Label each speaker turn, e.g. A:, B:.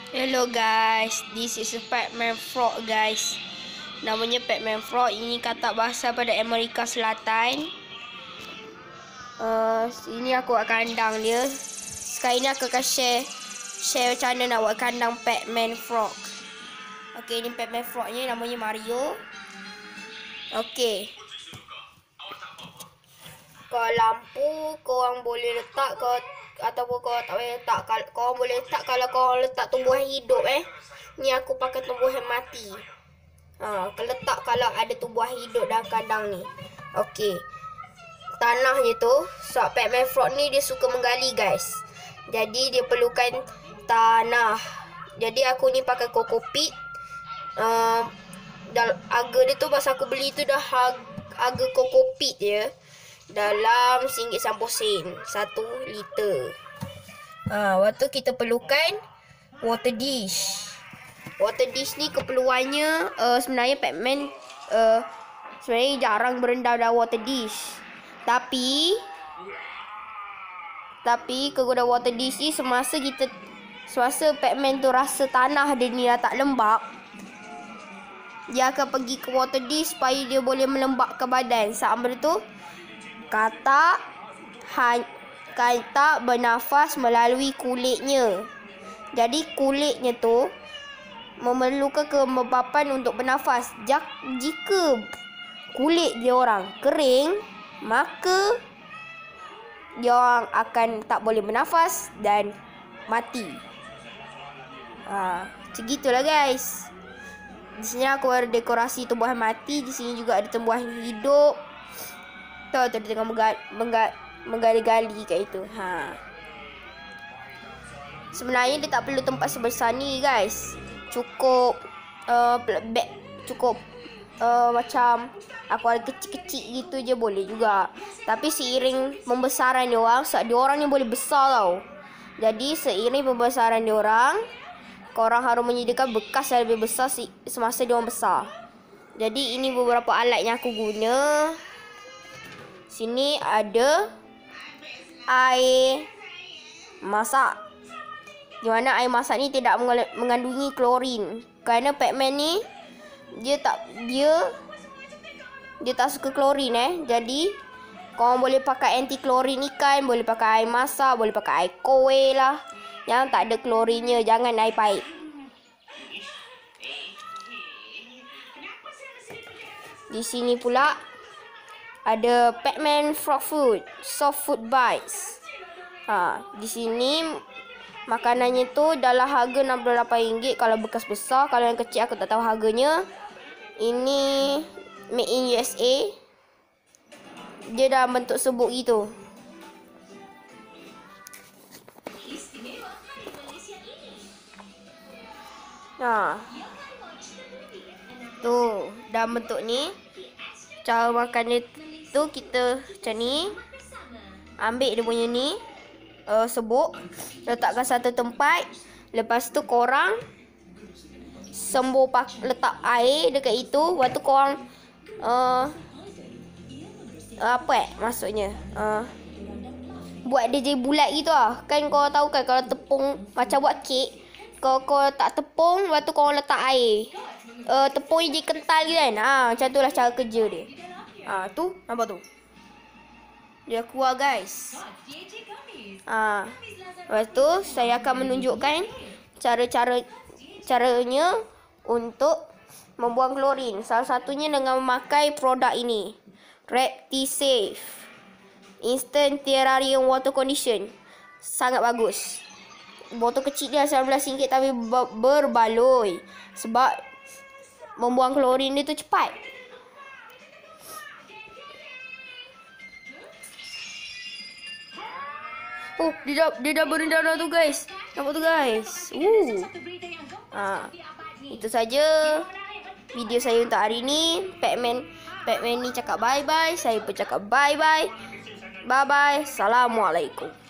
A: Hello guys, this is a Pac-Man Frog guys. Namanya Pac-Man Frog. Ini katak bahasa pada Amerika Selatan. Sini aku buat kandang dia. Sekarang ni aku akan share macam mana nak buat kandang Pac-Man Frog. Okay, ni Pac-Man Frog ni namanya Mario. Okay, kalau lampu korang boleh letak ataupun korang tak boleh letak. Korang boleh letak kalau korang letak tumbuhan hidup Ni aku pakai tumbuhan mati. Letak kalau ada tumbuhan hidup dalam kandang ni. Okey. Tanahnya tu, sebab Pac-Man Frog ni dia suka menggali guys. Jadi dia perlukan tanah. Jadi aku ni pakai kokopit. Harga dia tu masa aku beli tu dah harga kokopit je. Dalam RM1.90 1 liter. Waktu kita perlukan water dish. Water dish ni keperluannya sebenarnya Pac-Man sebenarnya jarang berendam dalam water dish. Tapi kegunaan water dish ni semasa Pac-Man tu rasa tanah dia ni dah tak lembap, dia akan pergi ke water dish supaya dia boleh melembapkan badan. Sama tu katak bernafas melalui kulitnya. Jadi kulitnya tu memerlukan kelembapan untuk bernafas. Jika kulit dia orang kering, maka dia orang akan tak boleh bernafas dan mati. Macam gitulah guys. Di sini aku ada dekorasi tumbuhan mati. Di sini juga ada tumbuhan hidup. Tahu dia tengah menggali-gali kat itu. Sebenarnya dia tak perlu tempat sebesar ni guys. Cukup macam aku ada kecil-kecil gitu je boleh juga. Tapi seiring pembesaran dia orang, sebab dia orang ni boleh besar tau. Jadi seiring pembesaran dia orang, korang harus menyediakan bekas yang lebih besar semasa dia orang besar. Jadi ini beberapa alat yang aku guna. Sini ada air masak. Di mana air masak ni tidak mengandungi klorin. Kerana Pac-Man ni dia tak suka klorin Jadi korang boleh pakai anti klorin ikan, boleh pakai air masak, boleh pakai air kowe lah. Yang tak ada klorinnya, jangan air pahit. Di sini pula ada Pac-Man Frog Food, Soft Food Bites. Di sini makanannya tu dalam harga RM68 kalau bekas besar. Kalau yang kecil aku tak tahu harganya. Ini made in USA. Dia dalam bentuk sebuk gitu. Tu dalam bentuk ni. Cara makan dia tu kita macam ni. Ambil dia punya ni sebuk, letakkan satu tempat. Lepas tu korang letak air dekat itu. Lepas tu korang maksudnya buat dia jadi bulat gitu lah. Kan korang tahu kan kalau tepung macam buat kek, kalau korang tak tepung, lepas tu korang letak air, tepung dia jadi kental gitu kan. Macam tu lah cara kerja dia. Tu nampak tu dia keluar guys. Lepas tu saya akan menunjukkan caranya untuk membuang klorin. Salah satunya dengan memakai produk ini, ReptiSafe Instant Terrarium Water Condition. Sangat bagus. Botol kecil dia RM19 tapi berbaloi. Sebab membuang klorin dia tu cepat. Dia dah berendam dah tu guys. Nampak tu guys. Itu saja video saya untuk hari ni. Pac-Man ni cakap bye-bye. Saya pun cakap bye-bye. Bye-bye. Assalamualaikum.